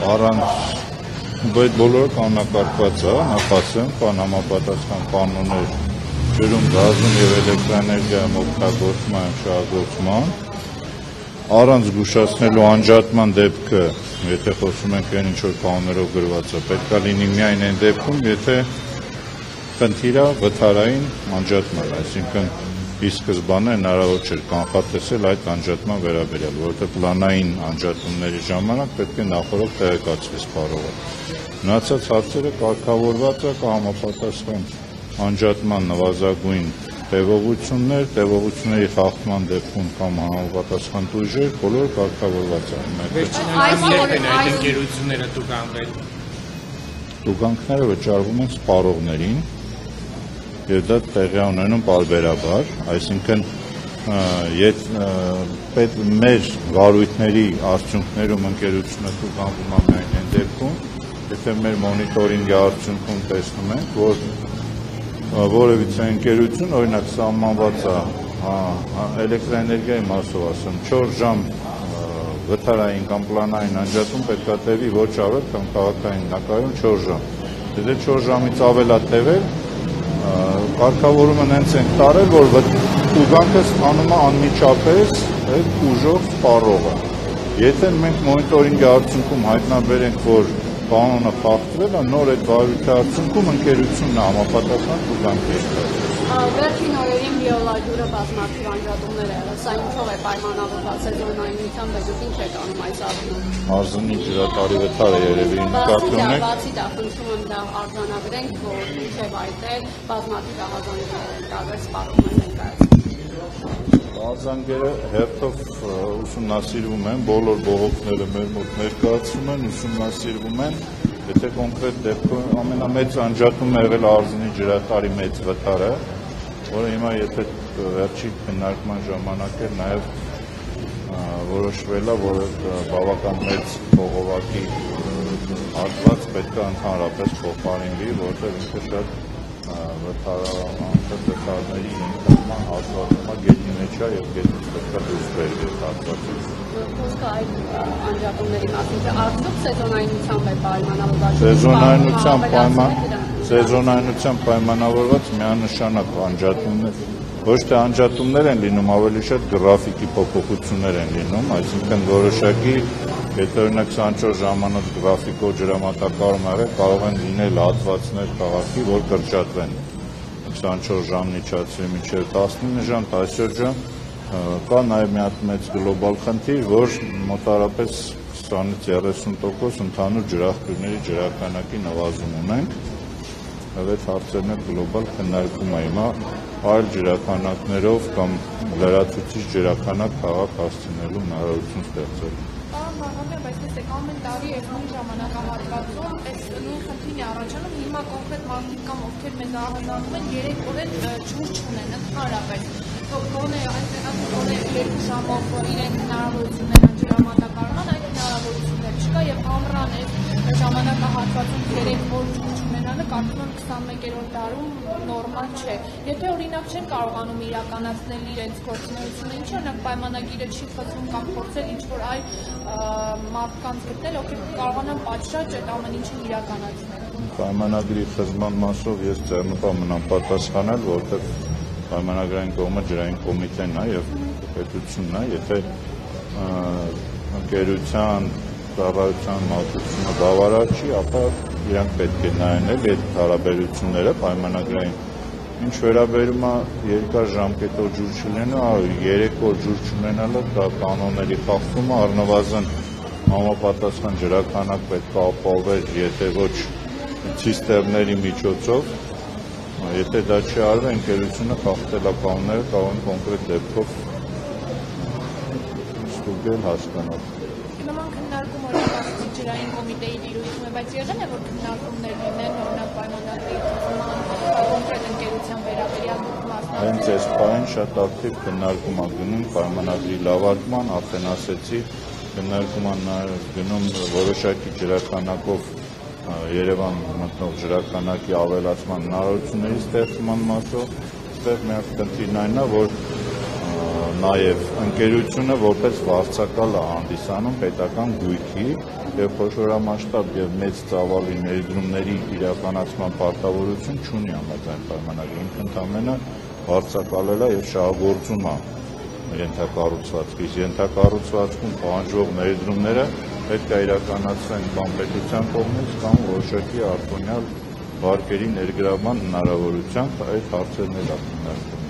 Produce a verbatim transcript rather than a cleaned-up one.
առանց այդ բոլորը կանոնակարգված է, նախասեմ, կան համապատասխան կանոններ ջրում, գազում և էլեկտրաէներգիայում օգտագործման, շահագործման, առանց զգուշացնելու անջատման դեպքը, եթե խոսում ենք այն ինչ-որ կանոններով գրված է, պետք է լինի միայն այն դեպքում, եթե խնդիրը վթարային անջատման, այսինքն ի սկզբանե հնարավոր չէր կանխատեսել այդ անջատման վերաբերյալ, որովհետև պլանային անջատումների ժամանակ պետք է նախօրոք տեղեկացվի սպառողը։ Մնացած հարցերը կարգավորված է կա համապատասխան անջատման նվազագույն տևողություններ, տևողությունների խախտման դեպքում կամ համապատասխան տույժեր, բոլորը կարգավորված են։ Վերջին երբ են այդ ընկերությունները տուգանվել։ Տուգանքները վճարվում են սպառողներին և դա տեղի է ունենում պարբերաբար, այսինքն մեր վարույթների արդյունքներում ընկերությունը տուգանվում է միայն այն դեպքում, եթե մեր մոնիտորինգի արդյունքում տեսնում ենք, որ որևիցե ընկերություն, օրինակ սահմանված է էլեկտրաէներգիայի մասով ասեմ, չորս ժամ վթարային կամ պլանային անջատում պետք է տևի ոչ ավել, կամ քաղաքային նակայում չորս ժամ։ Եթե չորս ժամից ավել է տևել, կարգավորումը հենց ենք տարել, որ տուգանքը ստանում է անմիջապես այդ ուժով սպառողը։ Եթե մենք մոնիտորինգի արդյունքում հայտնաբերենք, որ կանոնը խախտվել է, նոր այդ վարույթի արդյունքում ընկերությունն է համապատասխան տուգանքի ենթարկվել։ Վերջին օրերին բիոլաջուրը բազմաթիվ անջատումներ է եղել, սա ինչով է պայմանավորված սեզոնայնությամբ, բայց ինչ է կանում այս առումով։ Մարզնի ջրատարի վթարը երևի նկատի ունեք։ Բացի դա խնդրում եմ դա արձանագրենք, որ ինչև այդտեղ բազմաթիվ ահազանգեր տարբեր սպառողներ են կայացնում։ Ահազանգերը հերթով ուսումնասիրվում են, բոլոր բողոքները մեր մոտ ներկայացվում են, ուսումնասիրվում են, եթե կոնկրետ դեպքում ամենամեծ անջատումն է եղել Արզնի ջրատարի մեծ վթարը, որը հիմա եթե վերջի քննարկման ժամանակ էր նաև որոշվել է, որ բավական մեծ փողովակի հատված պետք է ընդհանրապես փոխարինվի, որտեղ ինքը շատ վթարների ենթարկման հատվածում է գետի մեջ է և գետից պետք է դուրս բերվի այդ հատվածից։ Խոսքը այդ անջատումների մասին չէ, արդյոք սեզոնայնությամբ է պայմանավորված։ Սեզոնայնությամբ պայմանավորված միանշանակ անջատումներ, ոչ թե անջատումներ են լինում, ավելի շատ գրաֆիկի փոփոխություններ են լինում, այսինքն որոշակի, եթե օրինակ քսանչորս ժամանոց գրաֆիկով ջրամատակարարում եղել, կարող են լինել հատվածներ քաղաքի, որ կրճատվեն քսանչորս ժամն իջացվի մինչև տասնինը ժամ, տասնյոթ ժամ, կա նաև մի հատ մեծ գլոբալ խնդիր, որ մոտարապես քսանից երեսուն տոկոս ընդհանուր ջրաղբյուրների ջրաքանակի նվազում ունենք, և այդ հարցերն էլ գլոբալ քննարկում է հիմա այլ ջրաքանակներով կամ լրացուցիչ ջրաքանակ քաղաք հասցնելու հնարավորություն ստեղծելու։ Պարոն Վարդանյան, բայց տեսեք, ամեն տարի այս նույն ժամանակահատվածում այս նույն խնդիրն է առաջանում, հիմա կոնկրետ մարդիկ կամ ովքեր մեզ ահազանգում են, երեք օր էլ ջուր չունեն ընդհանրապես։ Գոնե այնտեղ գոնե երկու ժամով իրենք հնարավորություններ են ջրամատակարարման, այդ հնարավորություններ չկա և ամռան այս ժամանակահատվածում երեք օր ջուր չունենալը կարծում եմ քսանմեկերորդ դարում նորմալ չէ։ Եթե օրինակ չեն կարողանում իրականացնել իրենց գործունեությունը, ինչի օրինակ պայմանագիրը չի խզվում կամ փորձել ինչ-որ այլ մարդկանց գտնել, ովքեր կարողանան պատշաճ այդ ամեն ինչը իրականացնել։ Պայմանագրի խզման մասով ես ձեռնպահ մնամ պատասխանել, որովհետև պայմանագրային կողմը ջրային կոմիտեն է և պետությունն է, եթե ընկերության ծառայության մատուցումը բավարար չի, ապա իրանք պետք է նայել այդ հարաբերությունները պայմանագրային։ Ինչ վերաբերում է երկար ժամկետով ջուր չունենալը, երեք օր ջուր չունենալը, դա կանոնների խախտում է, առնվազն համապատասխան ջրաքանակ պետք է ապահովել, եթե ոչ ցիստերների միջոցով, եթե դա չի արվել, ընկերությունը խախտել է կանոնները, կարող են կոնկրետ դեպքով ստուգել, հասկանալ։ Նման քննարկում օրինակ ջրային կոմիտեի դիրույթում է, բայց եղել է, որ քննարկումներ լինեն, օրինակ պայմանագրի խախտման կոնկրետ ընկերության վերաբերյալ մասնակցել։ Հենց այս պահին շատ ակտիվ քննարկում է գնում պայմանագրի լավարկման, արդեն ասեցի, քննարկում է գնում որոշակի ջրաքանակով Երևան մտնող ջրաքանակի ավելացման հնարավորությունների ստեղծման մասով, այստեղ մի հատ խնդիրն այն է, որ նաև ընկերությունը որպես վարձակալ է հանդիսանում պետական գույքի եւ խոշորամասշտաբ եւ մեծ ծավալի ներդրումների իրականացման պարտավորություն չունի համաձայն պայմանագրի, ինքը ընդամենը վարձակալել է եւ շահագործում է ենթակառուցվածքի, ենթակառուցվածքում պահանջող ներդրումները պետք է իրականացվեն կամ պետության կողմից կամ որոշակի արտոնյալ վարկերի ներգրավման հնարավորությամբ այդ հարցերն էլ ակնհայտ